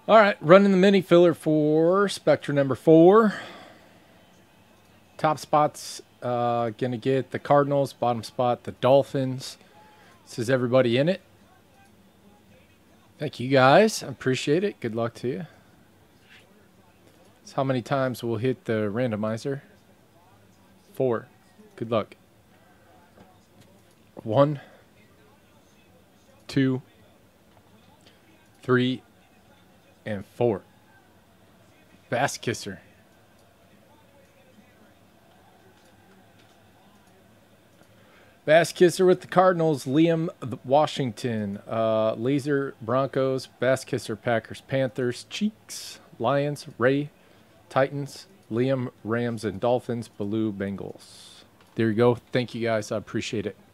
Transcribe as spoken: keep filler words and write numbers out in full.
All right, running the mini filler for Spectra number four. Top spots, uh, going to get the Cardinals. Bottom spot, the Dolphins. This is everybody in it. Thank you guys. I appreciate it. Good luck to you. That's how many times we'll hit the randomizer. Four. Good luck. One, two, three, and four. Bass Kisser. Bass Kisser with the Cardinals, Liam Washington. Uh, Laser Broncos, Bass Kisser Packers, Panthers, Cheeks, Lions, Ray, Titans, Liam Rams and Dolphins, Baloo Bengals. There you go. Thank you guys. I appreciate it.